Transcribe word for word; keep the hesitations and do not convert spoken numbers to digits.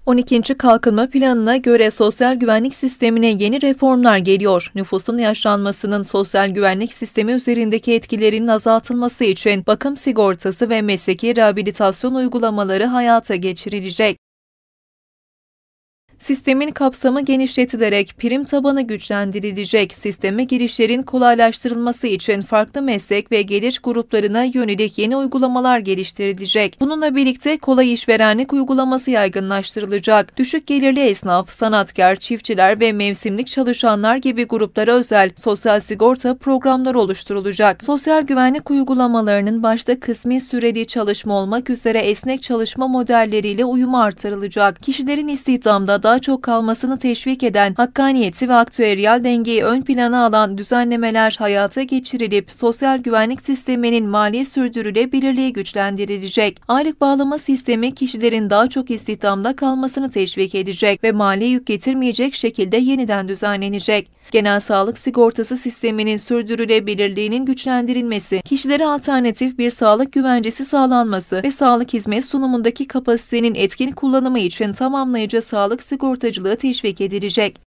on ikinci Kalkınma Planı'na göre sosyal güvenlik sistemine yeni reformlar geliyor. Nüfusun yaşlanmasının sosyal güvenlik sistemi üzerindeki etkilerinin azaltılması için bakım sigortası ve mesleki rehabilitasyon uygulamaları hayata geçirilecek. Sistemin kapsamı genişletilerek prim tabanı güçlendirilecek. Sisteme girişlerin kolaylaştırılması için farklı meslek ve gelir gruplarına yönelik yeni uygulamalar geliştirilecek. Bununla birlikte kolay işverenlik uygulaması yaygınlaştırılacak. Düşük gelirli esnaf, sanatkar, çiftçiler ve mevsimlik çalışanlar gibi gruplara özel sosyal sigorta programları oluşturulacak. Sosyal güvenlik uygulamalarının başta kısmi süreli çalışma olmak üzere esnek çalışma modelleriyle uyumu artırılacak. Kişilerin istihdamda daha çok kalmasını teşvik eden, hakkaniyeti ve aktüeryal dengeyi ön plana alan düzenlemeler hayata geçirilip sosyal güvenlik sisteminin mali sürdürülebilirliği güçlendirilecek. Aylık bağlama sistemi kişilerin daha çok istihdamda kalmasını teşvik edecek ve mali yük getirmeyecek şekilde yeniden düzenlenecek. Genel sağlık sigortası sisteminin sürdürülebilirliğinin güçlendirilmesi, kişilere alternatif bir sağlık güvencesi sağlanması ve sağlık hizmet sunumundaki kapasitenin etkin kullanımı için tamamlayıcı sağlık sigortacılığı teşvik edilecek.